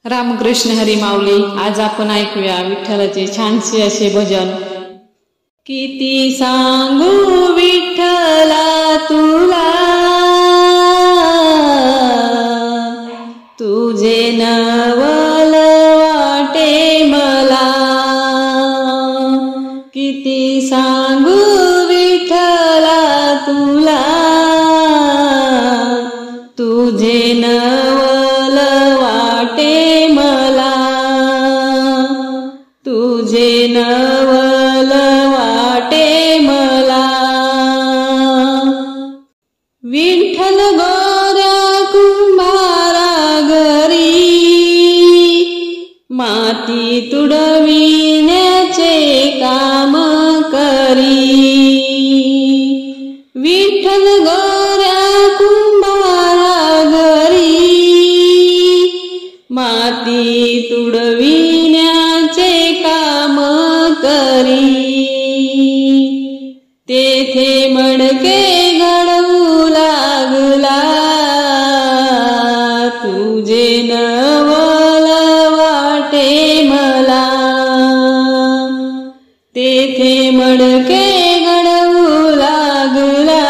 रामकृष्ण हरी माऊली. आज आपण ऐकूया विठ्ठलाचे छानसे असे भजन. किती सांगू विठ्ठला तुला, तुझे नवल वाटे मला. किती सांगू विठ्ठला तुला, तुझे नवल वाटे मला. तुझे नवल वाटे मला. विठ्ठल गोऱ्या कुंभारा घरी, माती तुडविण्याचे काम करी. विठ्ठल गोऱ्या कुंभारा घरी, माती तुडविण्याचे काम करी. तेथे मडके घडवू लागला, तुझे नवल वाटे मला. तेथे मडके घडवू लागला,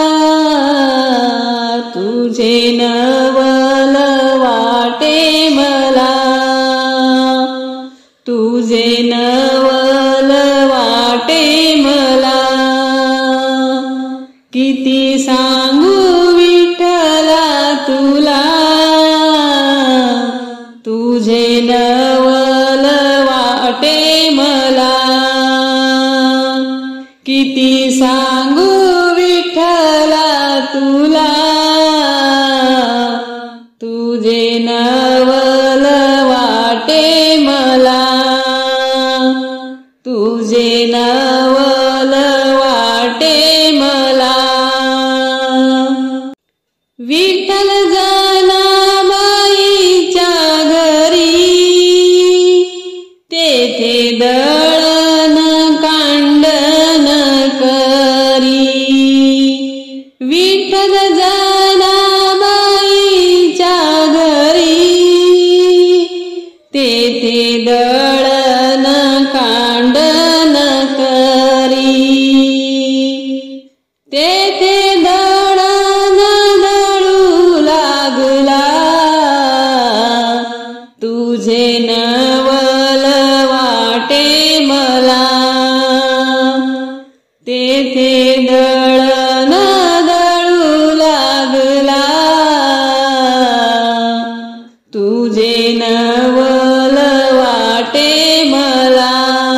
तुझे नवल वाटे मला. तुझे नवल वाटे मला. किती सांगू विठ्ठला तुला, तुझे नवल वाटे मला. किती सांगू विठ्ठला तुला, तुझे नवल वाटे मला. तुझे नवल वाटे मला. विठ्ठल जनाबाईच्या घरी, तेथे दळण कांडण करी. विठ्ठल जनाबाईच्या घरी, तेथे दळण कांडण करी. तेथे दळण दळू लागला, तुझे नवल वाटे मला. तेथे दळण दळू लागला, तुझे नवल वाटे मला.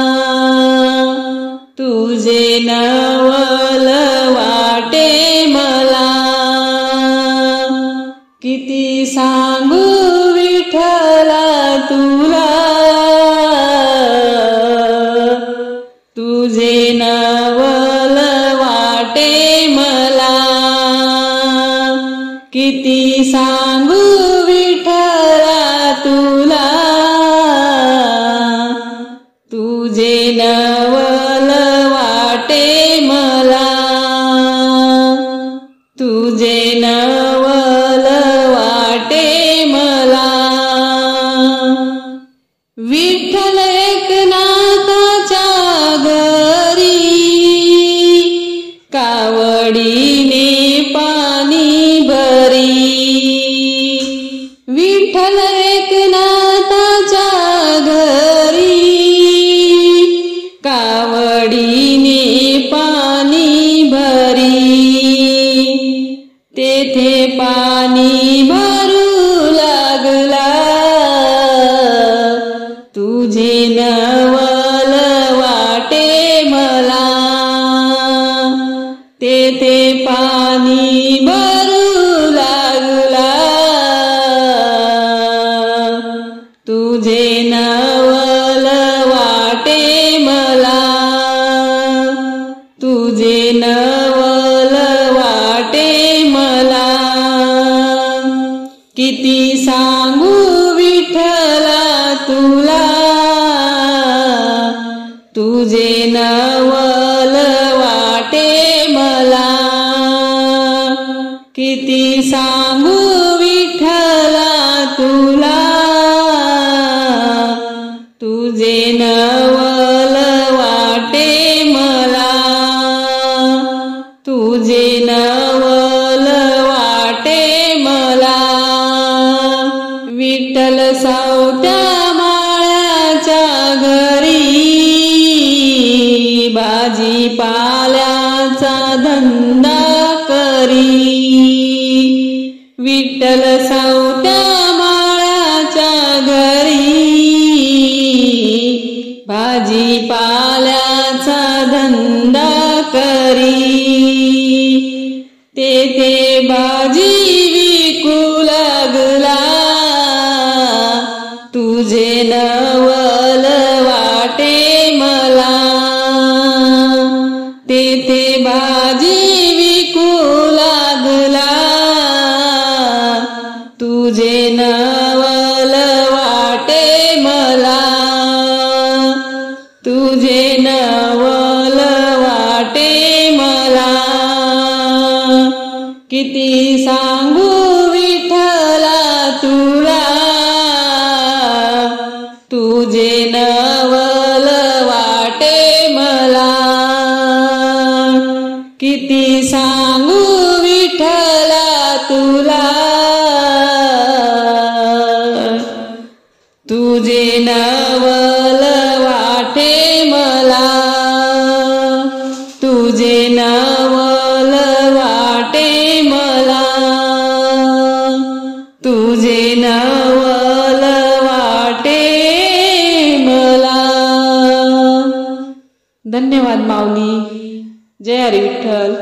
तुझे नवल वाटे मला. किती सांगू विठ्ठला तुला, तुझे नवल वाटे मला. किती सांगू विठ्ठला तुला, तुझे नवल वाटे मला. तुझे नवल वाटे मला. विठ्ठल एकनाथाच्या घरी, कावडीने पाणी भरी. विठ्ठल एकनाथाच्या घरी, कावडीने पाणी भरी. तेथे पाणी भरू लागला, तुझे नवल वाटे मला. तेथे पाणी भरू लागला, तुझे नवल वाटे मला. तुझे नवल वाटे मला. किती सांगू विठ्ठला तुला, तुझे नवल वाटे मला. किती सांगू विठ्ठला तुला, विठ्ठल सावत्या माळ्याच्या घरी भाजीपाल्याचा धंदा करी। विठ्ठल सावत्या माळ्याच्या घरी भाजीपाल्याचा धंदा करी। तेथे भाजी विकू लागला तुझे नवल वाटे मला। तेथे भाजी विकू लागला तुझे नवल वाटे मला। तुझे नवल वाटे मला। किती सांगू विठ्ठला तुला तुझे नवल वाटे मला। किती सांगू विठ्ठला तुला तुझे नवल वाटे मला। तुझे नवल वाटे मला। तुझे नवल वाटे मला। धन्यवाद माऊली। जय हरी विठ्ठल।